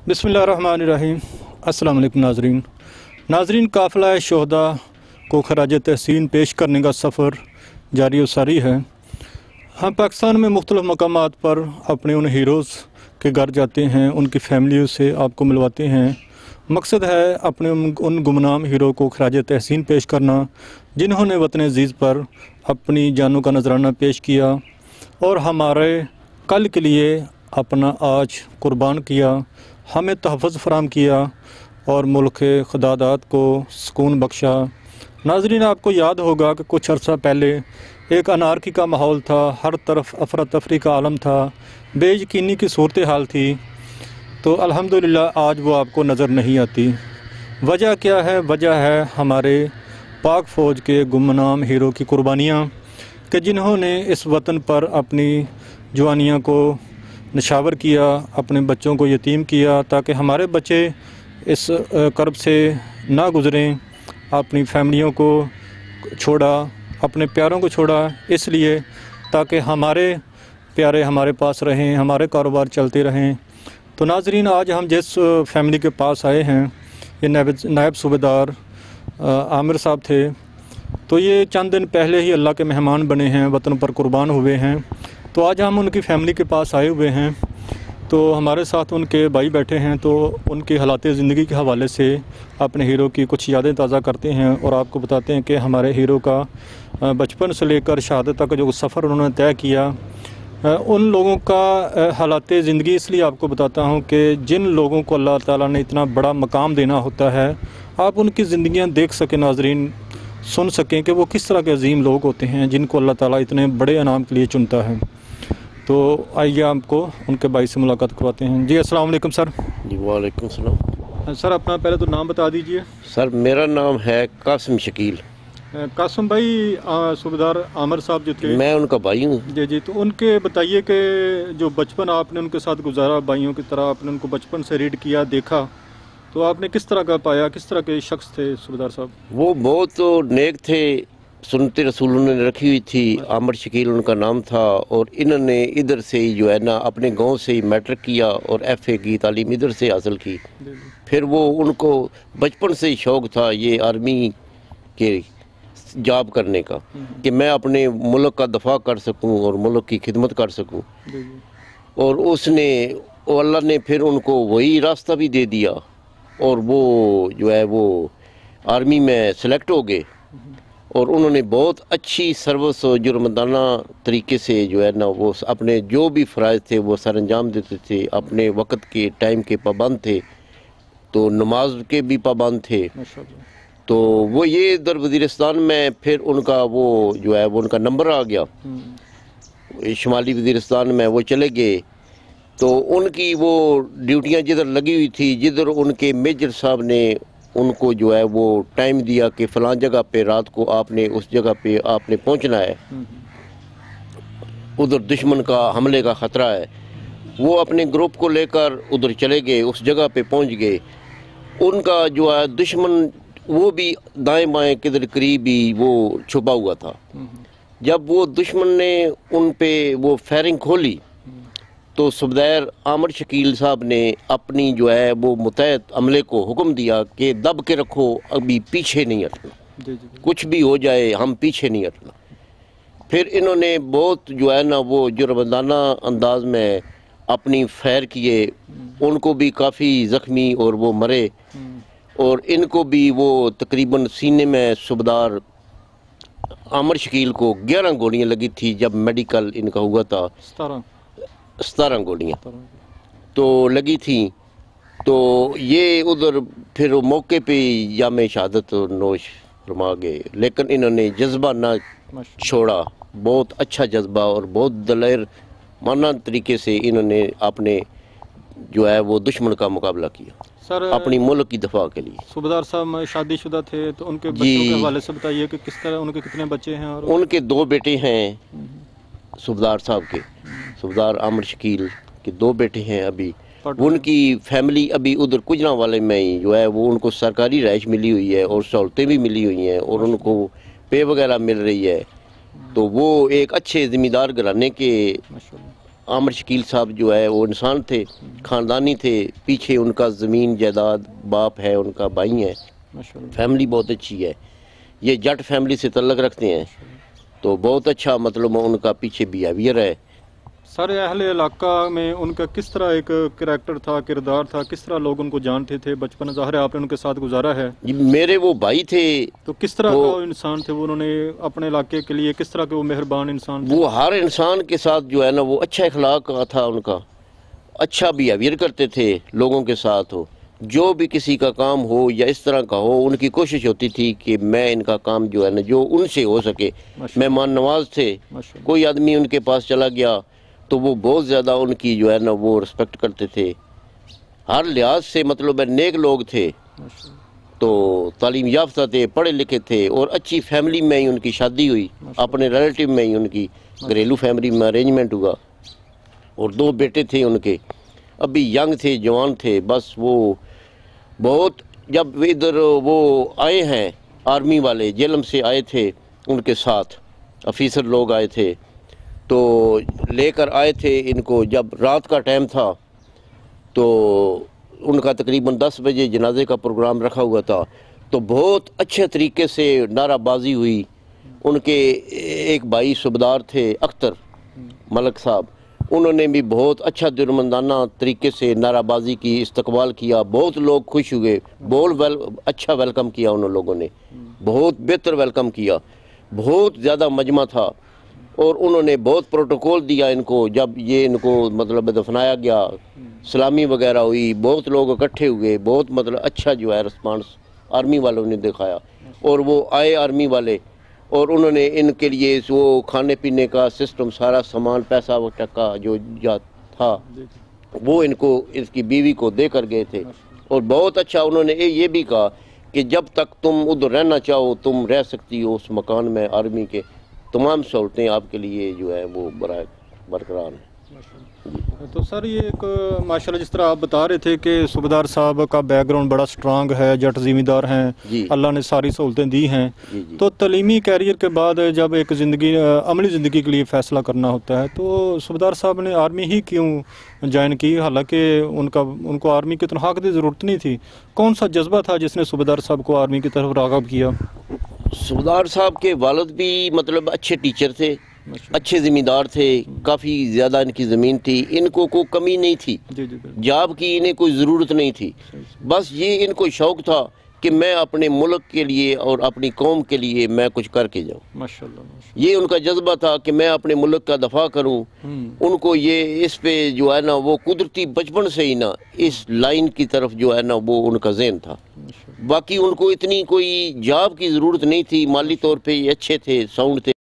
बिस्मिल्लाहिर्रहमानिर्रहीम। अस्सलाम वालेकुम नाज़रीन, काफ़िला शोहदा को खराज तहसीन पेश करने का सफ़र जारी व सारी है। हम पाकिस्तान में मुख्तलिफ़ मकामात पर अपने उन हीरोज़ के घर जाते हैं, उनकी फैमिलियों से आपको मिलवाते हैं। मकसद है अपने उन गुमनाम हीरो को खराज तहसीन पेश करना जिन्होंने वतन अज़ीज़ पर अपनी जानों का नजराना पेश किया और हमारे कल के लिए अपना आज कुर्बान किया, हमें तहफ़्फ़ुज़ फराम किया और मुल्क ख़ुदादात को सुकून बख्शा। नाज़रीन, आपको याद होगा कि कुछ अर्सा पहले एक अनारकी का माहौल था, हर तरफ अफरा तफरी का आलम था, बेयकीनी की सूरत हाल थी। तो अल्हम्दुलिल्लाह आज वो आपको नज़र नहीं आती। वजह क्या है? वजह है हमारे पाक फ़ौज के गुमनाम हीरो की कुर्बानियाँ कि जिन्होंने इस वतन पर अपनी जवानियों को निशावर किया, अपने बच्चों को यतीम किया ताकि हमारे बच्चे इस कर्ब से ना गुज़रें। अपनी फैमिलियों को छोड़ा, अपने प्यारों को छोड़ा, इसलिए ताकि हमारे प्यारे हमारे पास रहें, हमारे कारोबार चलते रहें। तो नाज़रीन, आज हम जिस फैमिली के पास आए हैं, ये नायब सूबेदार आमिर साहब थे। तो ये चंद दिन पहले ही अल्लाह के मेहमान बने हैं, वतन पर कुर्बान हुए हैं। तो आज हम उनकी फ़ैमिली के पास आए हुए हैं। तो हमारे साथ उनके भाई बैठे हैं, तो उनकी हालात ज़िंदगी के हवाले से अपने हीरो की कुछ यादें ताज़ा करते हैं और आपको बताते हैं कि हमारे हीरो का बचपन से लेकर शहादत तक जो सफ़र उन्होंने तय किया, उन लोगों का हालात ज़िंदगी इसलिए आपको बताता हूँ कि जिन लोगों को अल्लाह ताला ने इतना बड़ा मकाम देना होता है, आप उनकी ज़िंदगियाँ देख सकें नाज़रीन, सुन सकें कि वो किस तरह के अजीम लोग होते हैं जिनको अल्लाह ताला इतने बड़े इनाम के लिए चुनता है। तो आइए आपको उनके भाई से मुलाकात करवाते हैं। जी अस्सलाम वालेकुम सर। जी वालेकुम सलाम। सर अपना पहले तो नाम बता दीजिए। सर मेरा नाम है कासिम शकील। कासिम भाई, सूबेदार आमिर साहब जो थे, मैं उनका भाई हूँ। जी जी। तो उनके बताइए कि जो बचपन आपने उनके साथ गुजारा, भाइयों की तरह आपने उनको बचपन से रीड किया, देखा, तो आपने किस तरह का पाया, किस तरह के शख्स थे सूबेदार साहब? वो बहुत नेक थे, सुन्नते रसूल उन्होंने रखी हुई थी। आमिर शकील उनका नाम था और इन्होंने इधर से ही जो है ना अपने गांव से ही मैट्रिक किया और FA की तालीम इधर से हासिल की। फिर वो उनको बचपन से ही शौक़ था ये आर्मी के जॉब करने का कि मैं अपने मुल्क का दफा कर सकूं और मुल्क की खिदमत कर सकूं। और उसने अल्लाह ने फिर उनको वही रास्ता भी दे दिया और वो जो है वो आर्मी में सेलेक्ट हो गए और उन्होंने बहुत अच्छी सर्विस और जुर्माना तरीके से जो है ना वो अपने जो भी फ़राइज़ थे वो सर अंजाम देते थे। अपने वक्त के टाइम के पाबंद थे, तो नमाज के भी पाबंद थे। तो वो ये इधर वज़ीरिस्तान में फिर उनका वो जो है वो उनका नंबर आ गया, शुमाली वज़ीरिस्तान में वो चले गए। तो उनकी वो ड्यूटियाँ जिधर लगी हुई थी, जिधर उनके मेजर साहब ने उनको जो है वो टाइम दिया कि फ़लाँ जगह पे रात को आपने उस जगह पे आपने पहुंचना है, उधर दुश्मन का हमले का ख़तरा है, वो अपने ग्रुप को लेकर उधर चले गए, उस जगह पे पहुंच गए। उनका जो है दुश्मन वो भी दाएं बाएं किधर करीब ही वो छुपा हुआ था। जब वो दुश्मन ने उन पे वो फायरिंग खोली तो सूबेदार आमिर शकील साहब ने अपनी जो है वो मुतहद अमले को हुक्म दिया कि दब के रखो, अभी पीछे नहीं हटना, कुछ भी हो जाए हम पीछे नहीं हटना। फिर इन्होंने बहुत जो है ना वो जुर्माना अंदाज में अपनी फायर किए, उनको भी काफ़ी ज़ख्मी और वो मरे और इनको भी वो तकरीबन सीने में सूबेदार आमिर शकील को 11 गोलियाँ लगी थी जब मेडिकल इनका हुआ था। 17 गोलियाँ तो लगी थी। तो ये उधर फिर मौके पे जामे शहादत नोश फरमा गए, लेकिन इन्होंने जज्बा ना छोड़ा, बहुत अच्छा जज्बा और बहुत दलेर माना तरीके से इन्होंने अपने जो है वो दुश्मन का मुकाबला किया सर, अपनी मुल्क की दफा के लिए। सूबेदार साहब शादीशुदा थे, तो उनके बच्चों के हवाले से बताइए कि किस तरह, उनके कितने बच्चे हैं? और उनके 2 बेटे हैं सूबेदार साहब के, सूबेदार आमिर शकील के 2 बेटे हैं। अभी उनकी फैमिली अभी उधर कुजरा वाले में ही जो है वो उनको सरकारी रहाइश मिली हुई है और सहूलतें भी मिली हुई हैं और उनको पे वगैरह मिल रही है। तो वो एक अच्छे ज़िम्मेदार घराने के عامر شکیل صاحب جو ہے وہ انسان تھے، خاندانی تھے، پیچھے ان کا زمین جائیداد، باپ ہے ان کا، بھائی ہے، فیملی بہت اچھی ہے، یہ جٹ فیملی سے تعلق رکھتے ہیں، تو بہت اچھا مطلب ان کا پیچھے بیہیویئر ہے۔ سارے اہل علاقہ میں ان کا کس طرح ایک کریکٹر تھا، کردار تھا، کس طرح لوگ ان کو جانتے تھے؟ بچپن ظاہر ہے آپ نے ان کے ساتھ گزارا ہے، جی میرے وہ بھائی تھے، تو کس طرح کا وہ انسان تھے؟ وہ انہوں نے اپنے علاقے کے لیے کس طرح کے وہ مہربان انسان تھے؟ وہ ہر انسان کے ساتھ جو ہے نا وہ اچھا اخلاق کا تھا، ان کا اچھا بیہیویئر کرتے تھے لوگوں کے ساتھ، ہو جو بھی کسی کا کام ہو یا اس طرح کا ہو، ان کی کوشش ہوتی تھی کہ میں ان کا کام جو ہے نا جو ان سے ہو سکے، مہمان نواز تھے، کوئی آدمی ان کے پاس چلا گیا تو وہ بہت زیادہ ان کی جو ہے نا وہ رسپیکٹ کرتے تھے، ہر لحاظ سے مطلب نیک لوگ تھے، تو تعلیم یافتہ تھے، پڑھے لکھے تھے، اور اچھی فیملی میں ہی ان کی شادی ہوئی، اپنے ریلیٹیو میں ہی ان کی گھریلو فیملی میں ارینجمنٹ ہوا، اور 2 بیٹے تھے ان کے، ابھی ینگ تھے، جوان تھے، بس وہ بہت جب ادھر وہ آئے ہیں آرمی والے جیلم سے آئے تھے، ان کے ساتھ افیسر لوگ آئے تھے، تو لے کر آئے تھے ان کو، جب رات کا ٹائم تھا تو ان کا تقریباً 10 بجے جنازے کا پروگرام رکھا ہوا تھا، تو بہت اچھے طریقے سے نعرہ بازی ہوئی، ان کے ایک بھائی صوبیدار تھے اختر ملک صاحب، انہوں نے بھی بہت اچھا درمندانہ طریقے سے نعرہ بازی کی، استقبال کیا، بہت لوگ خوش ہوئے، اچھا ویلکم کیا، انہوں لوگوں نے بہت بہتر ویلکم کیا، بہت زیادہ مجمع تھا، اور انہوں نے بہت پروٹوکول دیا ان کو، جب یہ ان کو مطلب دفنایا گیا، سلامی وغیرہ ہوئی، بہت لوگ اکٹھے ہوئے، بہت مطلب اچھا جو ہے رسپانس آرمی والوں نے دکھایا، اور وہ آئے آرمی والے، اور انہوں نے ان کے لیے وہ کھانے پینے کا سسٹم، سارا سامان، پیسہ و ٹکا جو تھا وہ ان کو، اس کی بیوی کو دے کر گئے تھے، اور بہت اچھا انہوں نے یہ بھی کہا کہ جب تک تم ادھر رہنا چاہو تم رہ سکتی ہو اس مکان میں، آرمی کے تمام سہولتیں آپ کے لیے جو ہے وہ برقرار ہیں۔ تو سر یہ ایک ماشاءاللہ جس طرح آپ بتا رہے تھے کہ صوبیدار صاحب کا بیک گراؤنڈ بڑا سٹرانگ ہے، جٹ زمیندار ہیں، اللہ نے ساری سہولتیں دی ہیں، تو تعلیمی کیریئر کے بعد جب ایک عملی زندگی کے لیے فیصلہ کرنا ہوتا ہے تو صوبیدار صاحب نے آرمی ہی کیوں جوائن کی؟ حالانکہ ان کو آرمی کی تنخواہ کی ضرورت نہیں تھی، کون سا جذبہ تھا جس نے صوبیدار صاحب کو آرمی کی طرف راغب کیا؟ صوبیدار صاحب کے والد بھی مطلب اچھے ٹیچر تھے، اچھے زمیندار تھے، کافی زیادہ ان کی زمین تھی، ان کو کوئی کمی نہیں تھی، جاب کی انہیں کوئی ضرورت نہیں تھی، بس یہ ان کو شوق تھا کہ میں اپنے ملک کے لیے اور اپنی قوم کے لیے میں کچھ کر کے جاؤں، یہ ان کا جذبہ تھا کہ میں اپنے ملک کا دفاع کروں، ان کو یہ اس پہ جو ہے نا وہ قدرتی بچپن سے ہی نا اس لائن کی طرف جو ہے نا وہ ان کا ذہن تھا، باقی ان کو اتنی کوئی جاب کی ضرورت نہیں تھی، مالی طور پہ یہ اچھے تھے، ساؤنڈ تھے۔